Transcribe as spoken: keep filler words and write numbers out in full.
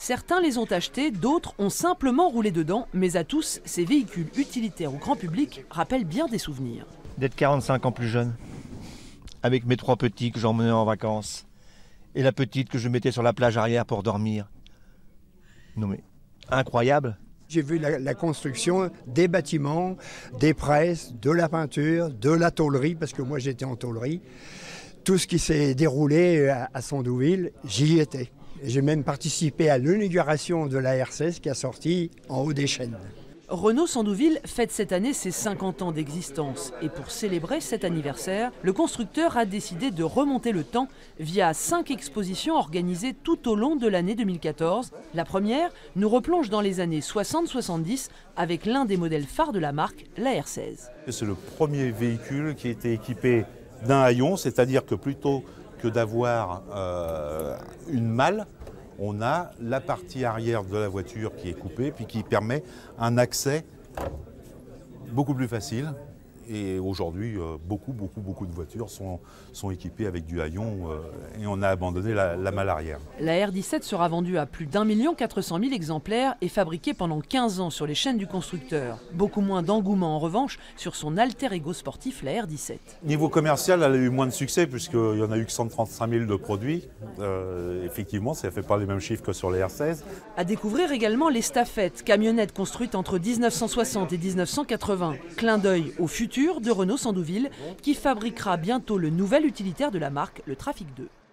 Certains les ont achetés, d'autres ont simplement roulé dedans, mais à tous, ces véhicules utilitaires au grand public rappellent bien des souvenirs. D'être quarante-cinq ans plus jeune, avec mes trois petits que j'emmenais en vacances, et la petite que je mettais sur la plage arrière pour dormir. Non mais, incroyable. J'ai vu la, la construction des bâtiments, des presses, de la peinture, de la tôlerie, parce que moi j'étais en tôlerie. Tout ce qui s'est déroulé à, à Sandouville, j'y étais. J'ai même participé à l'inauguration de la R seize qui a sorti en haut des chaînes. Renault Sandouville fête cette année ses cinquante ans d'existence. Et pour célébrer cet anniversaire, le constructeur a décidé de remonter le temps via cinq expositions organisées tout au long de l'année deux mille quatorze. La première nous replonge dans les années soixante soixante-dix avec l'un des modèles phares de la marque, la R seize. C'est le premier véhicule qui a été équipé d'un haillon, c'est-à-dire que plutôt que d'avoir euh, une malle, on a la partie arrière de la voiture qui est coupée, puis qui permet un accès beaucoup plus facile. Et aujourd'hui, euh, beaucoup, beaucoup, beaucoup de voitures sont, sont équipées avec du haillon euh, et on a abandonné la, la malle arrière. La R dix-sept sera vendue à plus d'un million quatre cent mille exemplaires et fabriquée pendant quinze ans sur les chaînes du constructeur. Beaucoup moins d'engouement en revanche sur son alter ego sportif, la R dix-sept. Niveau commercial, elle a eu moins de succès puisqu'il n'y en a eu que cent trente-cinq mille de produits. Euh, effectivement, ça ne fait pas les mêmes chiffres que sur les R seize. À découvrir également l'Estafette, camionnette construite entre mille neuf cent soixante et mille neuf cent quatre-vingts. Clin d'œil au futur de Renault Sandouville qui fabriquera bientôt le nouvel utilitaire de la marque, le Trafic deux.